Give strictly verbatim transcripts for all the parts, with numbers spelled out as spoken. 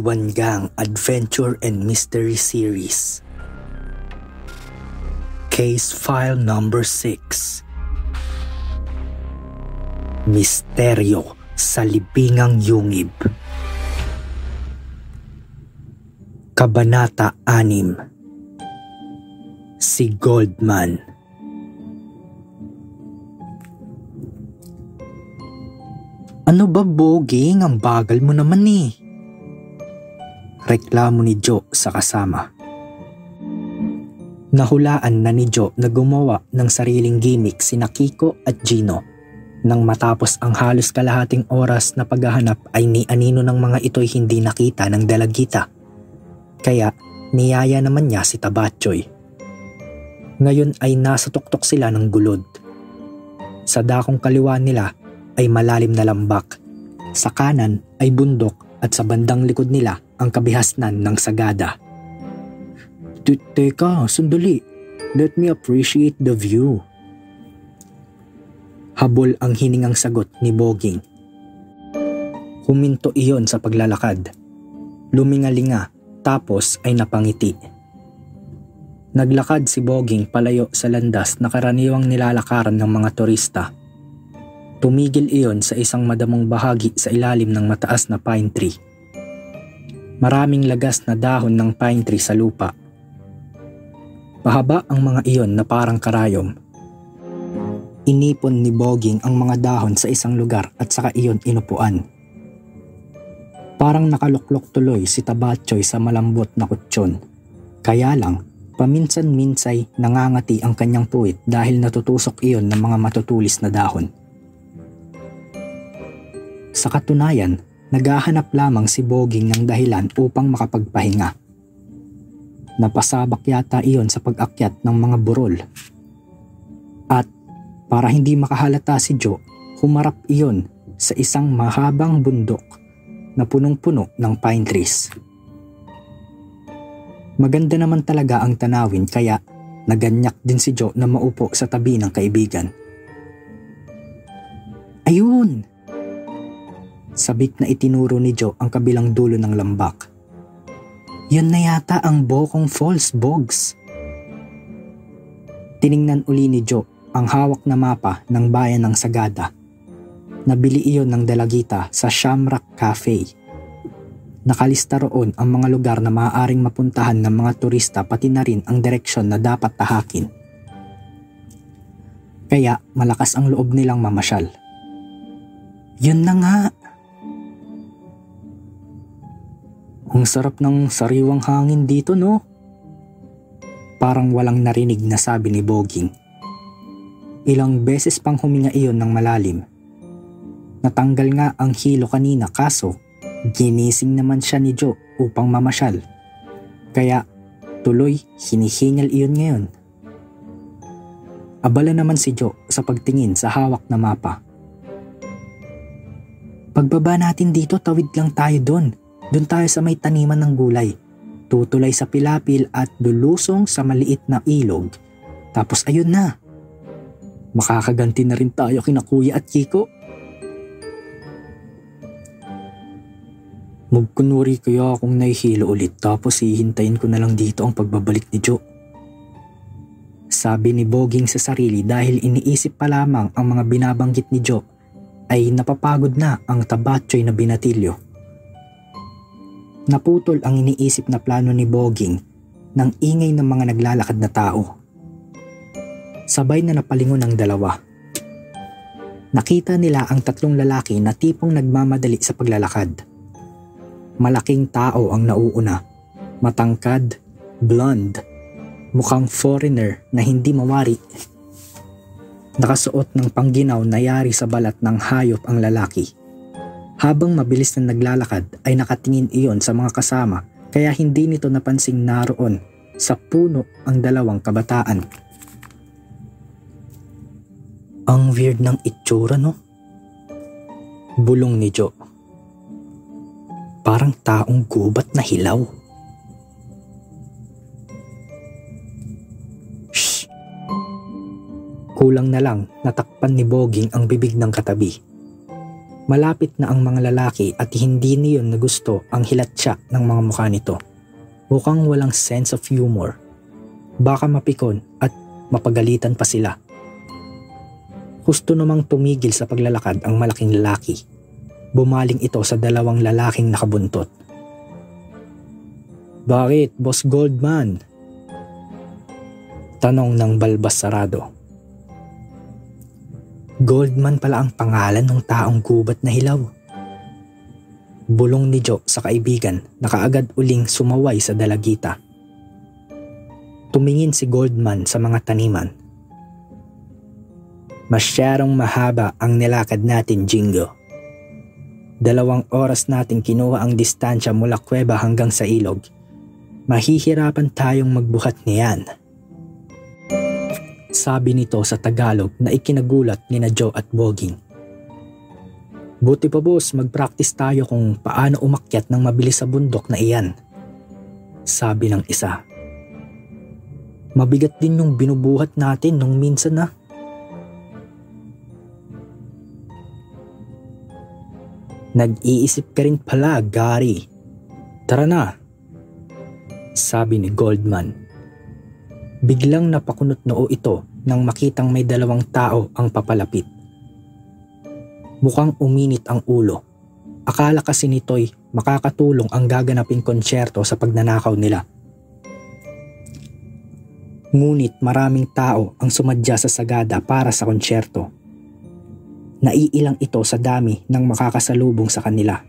One Gang Adventure and Mystery Series. Case File Number six. Misteryo sa Libingang Yungib. Kabanata anim. Si Goldman. Ano ba, Boging? Ang bagal mo naman eh. Reklamo ni Joe sa kasama. Nahulaan na ni Joe na gumawa ng sariling gimmick sina Kiko at Gino. Nang matapos ang halos kalahating oras na paghahanap ay ni anino ng mga ito'y hindi nakita ng dalagita. Kaya niyaya naman niya si Tabatchoy. Ngayon ay nasa tuktok sila ng gulod. Sa dakong kaliwa nila ay malalim na lambak. Sa kanan ay bundok at sa bandang likod nila ang kabihasnan ng sagada. Teka, sandali. Let me appreciate the view. Habol ang hiningang sagot ni Boging. Huminto iyon sa paglalakad. Lumingalinga tapos ay napangiti. Naglakad si Boging palayo sa landas na karaniwang nilalakaran ng mga turista. Tumigil iyon sa isang madamong bahagi sa ilalim ng mataas na pine tree. Maraming lagas na dahon ng pine tree sa lupa. Pahaba ang mga iyon na parang karayom. Inipon ni Boging ang mga dahon sa isang lugar at saka iyon inupuan. Parang nakaluklok tuloy si Tabatchoy sa malambot na kutsyon. Kaya lang, paminsan-minsay nangangati ang kanyang puwit dahil natutusok iyon ng mga matutulis na dahon. Sa katunayan, naghahanap lamang si Boging ng dahilan upang makapagpahinga. Napasabak yata iyon sa pag-akyat ng mga burol. At para hindi makahalata si Joe, humarap iyon sa isang mahabang bundok na punong-puno ng pine trees. Maganda naman talaga ang tanawin kaya naganyak din si Joe na maupo sa tabi ng kaibigan. Ayun! Sabik na itinuro ni Joe ang kabilang dulo ng lambak. Yun na yata ang Bokong Falls, Bogs. Tiningnan uli ni Joe ang hawak na mapa ng bayan ng Sagada. Nabili iyon ng dalagita sa Shamrock Cafe. Nakalista roon ang mga lugar na maaaring mapuntahan ng mga turista pati na rin ang direksyon na dapat tahakin. Kaya malakas ang loob nilang mamasyal. Yun na nga. Ang sarap ng sariwang hangin dito, no? Parang walang narinig na sabi ni Boging. Ilang beses pang huminga iyon ng malalim. Natanggal nga ang hilo kanina kaso ginising naman siya ni Joe upang mamasyal. Kaya tuloy hinihingal iyon ngayon. Abala naman si Joe sa pagtingin sa hawak na mapa. Pagbaba natin dito, tawid lang tayo doon. Doon tayo sa may taniman ng gulay. Tutulay sa pilapil at lulusong sa maliit na ilog. Tapos ayun na. Makakaganti na rin tayo kina Kuya at Kiko. Magkunwari kaya akong nahihilo ulit tapos hihintayin ko na lang dito ang pagbabalik ni Joe. Sabi ni Boging sa sarili dahil iniisip pa lamang ang mga binabanggit ni Joe ay napapagod na ang Tabatchoy na binatilyo. Naputol ang iniisip na plano ni Boging ng ingay ng mga naglalakad na tao. Sabay na napalingon ang dalawa. Nakita nila ang tatlong lalaki na tipong nagmamadali sa paglalakad. Malaking tao ang nauuna, matangkad, blonde, mukhang foreigner na hindi mawari. Nakasuot ng pangginaw na yari sa balat ng hayop ang lalaki. Habang mabilis na naglalakad ay nakatingin iyon sa mga kasama kaya hindi nito napansing naroon sa puno ang dalawang kabataan. Ang weird ng itsura, no? Bulong ni Joe. Parang taong gubat na hilaw. Shh! Kulang na lang natakpan ni Boging ang bibig ng katabi. Malapit na ang mga lalaki at hindi niyon na gusto ang hilatsya ng mga mukha nito. Mukhang walang sense of humor. Baka mapikon at mapagalitan pa sila. Gusto namang tumigil sa paglalakad ang malaking lalaki. Bumaling ito sa dalawang lalaking nakabuntot. "Bakit, Boss Goldman?" tanong ng balbas sarado. Goldman pala ang pangalan ng taong gubat na hilaw. Bulong ni Joe sa kaibigan na kaagad uling sumaway sa dalagita. Tumingin si Goldman sa mga taniman. "Masyadong mahaba ang nilakad natin, Jingo. Dalawang oras natin kinuha ang distansya mula kuweba hanggang sa ilog. Mahihirapan tayong magbuhat niyan," sabi nito sa Tagalog na ikinagulat ni na Joe at Boging. "Buti pa boss, mag-practice tayo kung paano umakyat ng mabilis sa bundok na iyan," sabi ng isa. "Mabigat din yung binubuhat natin nung minsan na." "Nag-iisip ka rin pala, Gary. Tara na," sabi ni Goldman. Biglang napakunot noo ito nang makitang may dalawang tao ang papalapit. Mukhang uminit ang ulo. Akala kasi nito'y makakatulong ang gaganaping konsyerto sa pagnanakaw nila. Ngunit maraming tao ang sumadya sa sagada para sa konsyerto. Naiilang ito sa dami ng makakasalubong sa kanila.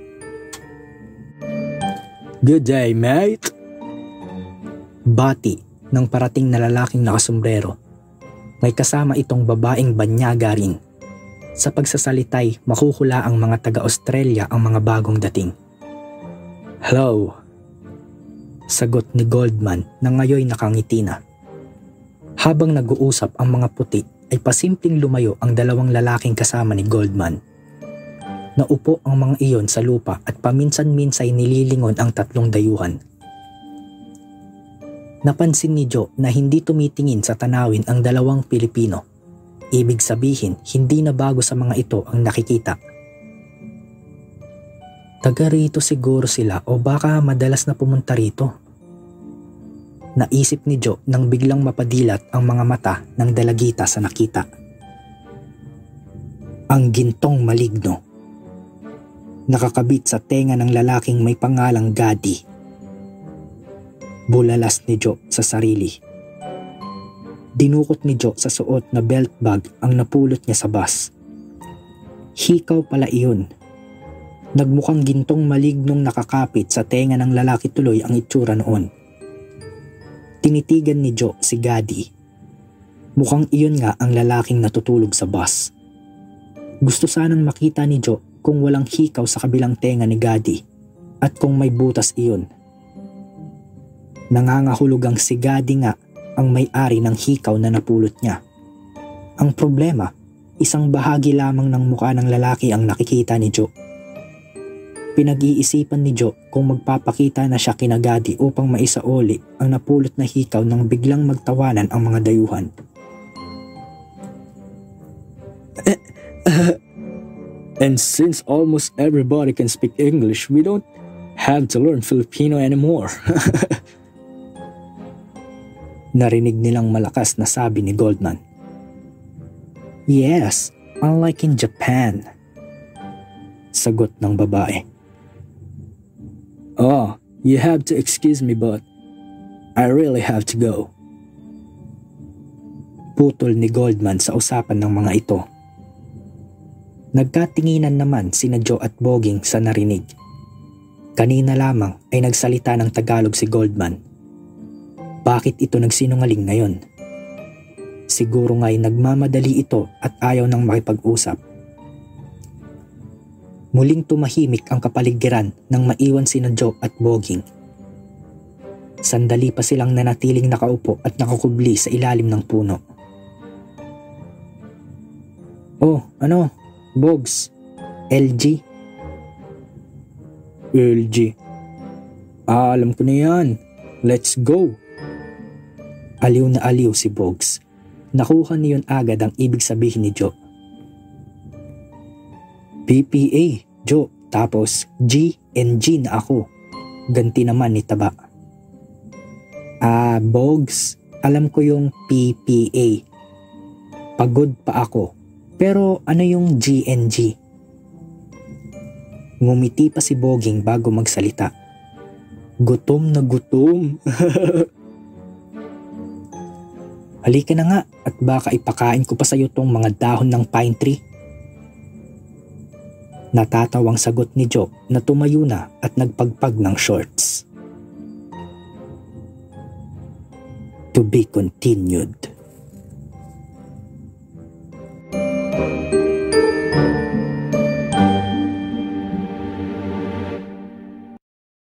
"Good day, mate," bati ng parating na lalaking nakasombrero. May kasama itong babaeng banyaga rin. Sa pagsasalitay, makuhula ang mga taga-Australia ang mga bagong dating. "Hello," sagot ni Goldman na ngayoy nakangiti na. Habang nag-uusap ang mga puti ay pasimpleng lumayo ang dalawang lalaking kasama ni Goldman. Naupo ang mga iyon sa lupa at paminsan-minsay nililingon ang tatlong dayuhan. Napansin ni Joe na hindi tumitingin sa tanawin ang dalawang Pilipino. Ibig sabihin, hindi na bago sa mga ito ang nakikita. Taga rito siguro sila o baka madalas na pumunta rito. Naisip ni Joe nang biglang mapadilat ang mga mata ng dalagita sa nakita. Ang gintong maligno. Nakakabit sa tenga ng lalaking may pangalang Gaddy. Bulalas ni Joe sa sarili. Dinukot ni Joe sa suot na belt bag ang napulot niya sa bus. Hikaw pala iyon. Nagmukhang gintong malignong nakakapit sa tenga ng lalaki tuloy ang itsura noon. Tinitigan ni Joe si Gaddy. Mukhang iyon nga ang lalaking natutulog sa bus. Gusto sanang makita ni Joe kung walang hikaw sa kabilang tenga ni Gaddy at kung may butas iyon. Nangangahulugang si Gaddy nga ang may-ari ng hikaw na napulot niya. Ang problema, isang bahagi lamang ng mukha ng lalaki ang nakikita ni Joe. Pinag-iisipan ni Joe kung magpapakita na siya kina Gaddy upang maisauli ang napulot na hikaw nang biglang magtawanan ang mga dayuhan. "And since almost everybody can speak English, we don't have to learn Filipino anymore." Narinig nilang malakas na sabi ni Goldman. "Yes, unlike in Japan," sagot ng babae. "Oh, you have to excuse me but I really have to go." Putol ni Goldman sa usapan ng mga ito. Nagkatinginan naman sina Joe at Boging sa narinig. Kanina lamang ay nagsalita ng Tagalog si Goldman. Bakit ito nagsinungaling ngayon? Siguro nga'y nagmamadali ito at ayaw nang makipag-usap. Muling tumahimik ang kapaligiran nang maiwan sina Joe at Boging. Sandali pa silang nanatiling nakaupo at nakakubli sa ilalim ng puno. "Oh, ano? Bogs? L G?" "L G? Ah, alam ko na yan. Let's go." Aliw na aliw si Bogs. Nakuha niyon agad ang ibig sabihin ni Joe. P P A, Joe, tapos G and G na ako. Ganti naman ni Taba. Ah, Bogs, alam ko yung P P A. Pagod pa ako. Pero ano yung G and G? Ngumiti pa si Boging bago magsalita. Gutom na gutom. Halika na nga at baka ipakain ko pa sa'yo tong mga dahon ng pine tree. Natatawang sagot ni Joe na tumayo na at nagpagpag ng shorts. To be continued.